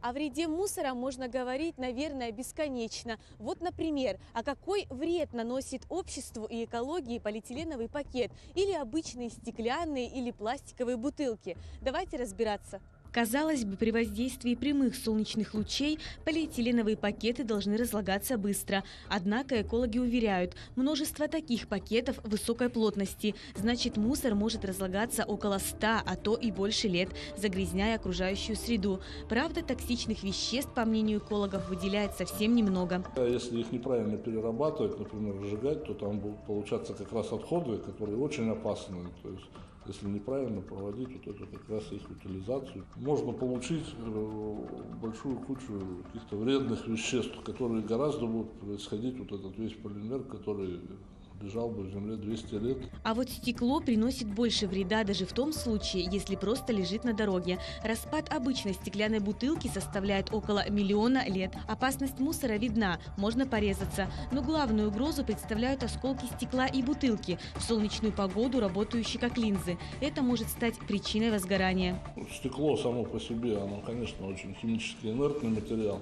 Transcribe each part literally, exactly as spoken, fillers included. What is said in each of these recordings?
О вреде мусора можно говорить, наверное, бесконечно. Вот, например, а какой вред наносит обществу и экологии полиэтиленовый пакет или обычные стеклянные или пластиковые бутылки? Давайте разбираться. Казалось бы, при воздействии прямых солнечных лучей полиэтиленовые пакеты должны разлагаться быстро. Однако экологи уверяют, множество таких пакетов высокой плотности. Значит, мусор может разлагаться около ста, а то и больше лет, загрязняя окружающую среду. Правда, токсичных веществ, по мнению экологов, выделяет совсем немного. Если их неправильно перерабатывать, например, сжигать, то там будут получаться как раз отходы, которые очень опасны. То есть, если неправильно проводить вот эту как раз их утилизацию, можно получить большую кучу каких-то вредных веществ, которые гораздо будут происходить, вот этот весь полимер, который лежал бы в земле двести лет. А вот стекло приносит больше вреда даже в том случае, если просто лежит на дороге. Распад обычной стеклянной бутылки составляет около миллиона лет. Опасность мусора видна, можно порезаться. Но главную угрозу представляют осколки стекла и бутылки, в солнечную погоду работающие как линзы. Это может стать причиной возгорания. Стекло само по себе, оно, конечно, очень химически инертный материал.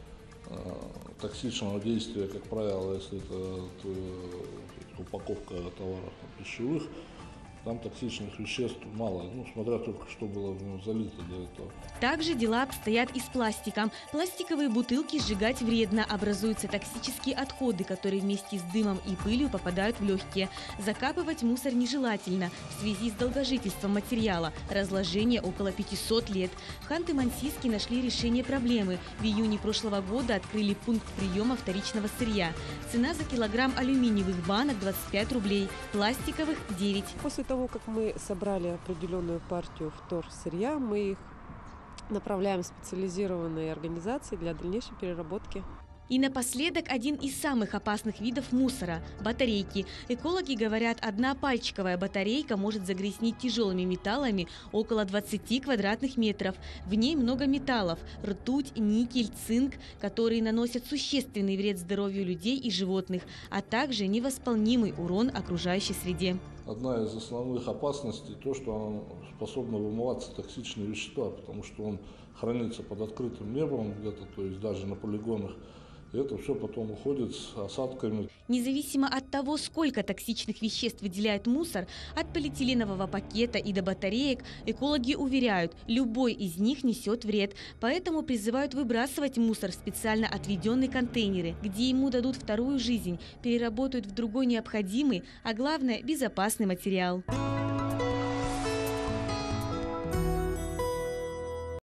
Токсичного действия, как правило, если это упаковка товаров пищевых, там токсичных веществ мало, ну, смотря только что было в него залито для этого. Также дела обстоят и с пластиком. Пластиковые бутылки сжигать вредно, образуются токсические отходы, которые вместе с дымом и пылью попадают в легкие. Закапывать мусор нежелательно в связи с долгожительством материала, разложение около пятисот лет. В Ханты-Мансийске нашли решение проблемы. В июне прошлого года открыли пункт приема вторичного сырья. Цена за килограмм алюминиевых банок двадцать пять рублей, пластиковых – девять. После того, как мы собрали определенную партию вторсырья, мы их направляем в специализированные организации для дальнейшей переработки. И напоследок один из самых опасных видов мусора – батарейки. Экологи говорят, одна пальчиковая батарейка может загрязнить тяжелыми металлами около двадцати квадратных метров. В ней много металлов – ртуть, никель, цинк, которые наносят существенный вред здоровью людей и животных, а также невосполнимый урон окружающей среде. Одна из основных опасностей – то, что он способна вымываться токсичные вещества, потому что он хранится под открытым небом где-то, то есть даже на полигонах. И это все потом уходит с осадками. Независимо от того, сколько токсичных веществ выделяет мусор, от полиэтиленового пакета и до батареек, экологи уверяют, любой из них несет вред. Поэтому призывают выбрасывать мусор в специально отведенные контейнеры, где ему дадут вторую жизнь, переработают в другой необходимый, а главное – безопасный материал.